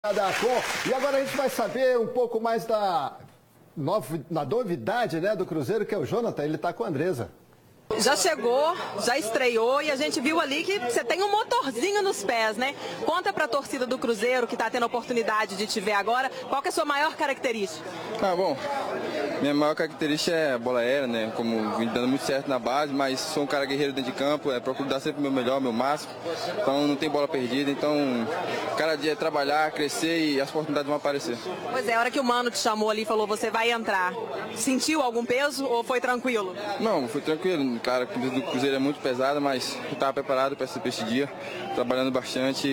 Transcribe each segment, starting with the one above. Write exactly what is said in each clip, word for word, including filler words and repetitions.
E agora a gente vai saber um pouco mais da, novi, da novidade, né, do Cruzeiro, que é o Jonathan. Ele está com a Andresa. Já chegou, já estreou e a gente viu ali que você tem um motorzinho nos pés, né? Conta pra torcida do Cruzeiro que tá tendo a oportunidade de te ver agora, qual que é a sua maior característica? Ah, bom, minha maior característica é a bola aérea, né? Como vim dando muito certo na base, mas sou um cara guerreiro dentro de campo, é, procuro dar sempre o meu melhor, o meu máximo, então não tem bola perdida, então cada dia é trabalhar, crescer e as oportunidades vão aparecer. Pois é, a hora que o Mano te chamou ali e falou, você vai entrar, sentiu algum peso ou foi tranquilo? Não, foi tranquilo. Claro, a camisa do Cruzeiro é muito pesada, mas eu estava preparado para esse dia, trabalhando bastante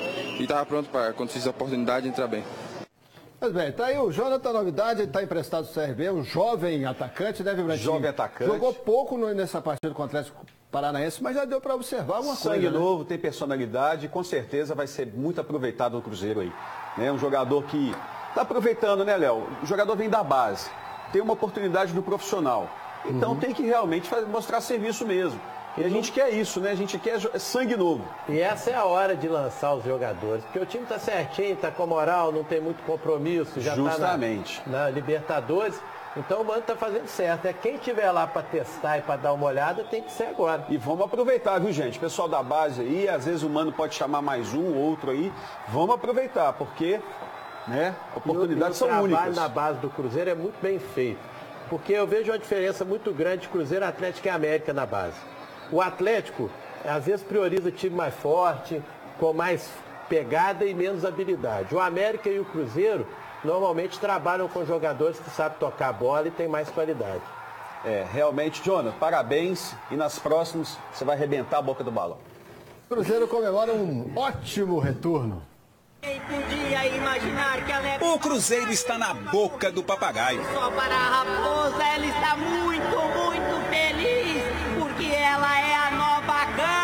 e estava pronto para, quando fiz a oportunidade, entrar bem. Mas bem, tá aí o Jonathan, novidade, ele está emprestado do C R B, um jovem atacante, né, Vibratinho? Jovem atacante. Jogou pouco no, nessa partida com o Atlético Paranaense, mas já deu para observar alguma coisa. Sangue né? novo, tem personalidade, com certeza vai ser muito aproveitado no Cruzeiro aí. Né? Um jogador que está aproveitando, né, Léo? O jogador vem da base, tem uma oportunidade do profissional. Então uhum. tem que realmente fazer, mostrar serviço mesmo. E a gente quer isso, né? A gente quer sangue novo. E essa é a hora de lançar os jogadores. Porque o time está certinho, está com moral, não tem muito compromisso, já está na, na Libertadores. Então o Mano está fazendo certo. É quem estiver lá para testar e para dar uma olhada, tem que ser agora. E vamos aproveitar, viu, gente? Pessoal da base aí, às vezes o Mano pode chamar mais um, outro aí. Vamos aproveitar, porque né, oportunidades são únicas. O trabalho na base do Cruzeiro é muito bem feito. Porque eu vejo uma diferença muito grande de Cruzeiro, Atlético e América na base. O Atlético, às vezes, prioriza time mais forte, com mais pegada e menos habilidade. O América e o Cruzeiro, normalmente, trabalham com jogadores que sabem tocar a bola e têm mais qualidade. É, realmente, Jonathan, parabéns. E nas próximas, você vai arrebentar a boca do balão. O Cruzeiro comemora um ótimo retorno. Quem podia imaginar que ela é... O Cruzeiro está na boca do papagaio. Só para a Raposa, ela está muito, muito feliz, porque ela é a nova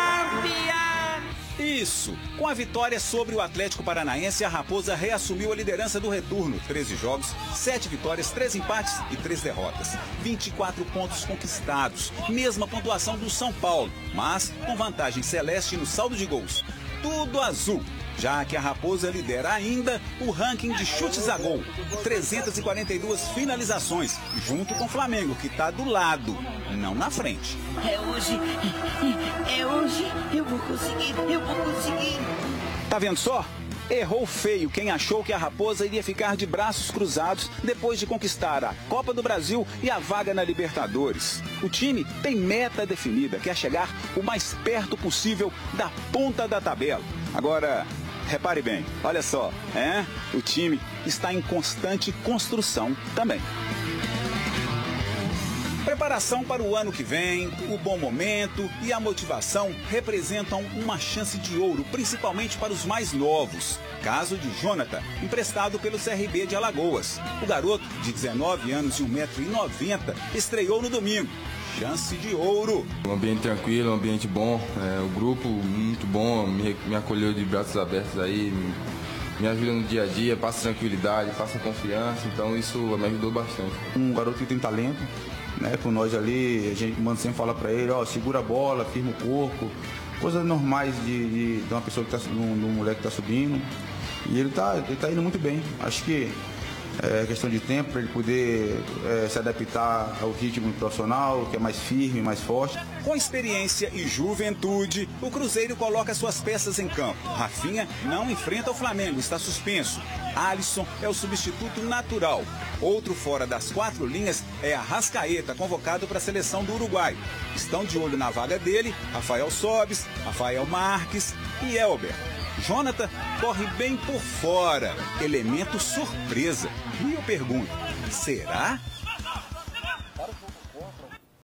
campeã. Isso, com a vitória sobre o Atlético Paranaense, a Raposa reassumiu a liderança do retorno. treze jogos, sete vitórias, três empates e três derrotas. vinte e quatro pontos conquistados, mesma pontuação do São Paulo, mas com vantagem celeste no saldo de gols. Tudo azul. Já que a Raposa lidera ainda o ranking de chutes a gol, trezentas e quarenta e duas finalizações, junto com o Flamengo, que está do lado, não na frente. É hoje, é hoje, eu vou conseguir, eu vou conseguir. Tá vendo só? Errou feio quem achou que a Raposa iria ficar de braços cruzados depois de conquistar a Copa do Brasil e a vaga na Libertadores. O time tem meta definida, quer chegar o mais perto possível da ponta da tabela. Agora, repare bem, olha só, é? O time está em constante construção também. Preparação para o ano que vem, o bom momento e a motivação representam uma chance de ouro, principalmente para os mais novos. Caso de Jonathan, emprestado pelo C R B de Alagoas. O garoto, de dezenove anos e um metro e noventa, estreou no domingo. Chance de ouro. Um ambiente tranquilo, um ambiente bom, é, o grupo muito bom, me, me acolheu de braços abertos aí, me, me ajuda no dia a dia, passa tranquilidade, passa confiança, então isso me ajudou bastante. Um garoto que tem talento, né, com nós ali, a gente manda sempre falar pra ele, ó, segura a bola, firma o corpo, coisas normais de, de, de uma pessoa que tá, de um, de um moleque que tá subindo, e ele tá, ele tá indo muito bem, acho que é questão de tempo para ele poder é, se adaptar ao ritmo profissional, que é mais firme, mais forte. Com experiência e juventude, o Cruzeiro coloca suas peças em campo. Rafinha não enfrenta o Flamengo, está suspenso. Alisson é o substituto natural. Outro fora das quatro linhas é Arrascaeta, convocado para a seleção do Uruguai. Estão de olho na vaga dele Rafael Sobis, Rafael Marques e Elber. Jonathan corre bem por fora, elemento surpresa. E eu pergunto, será?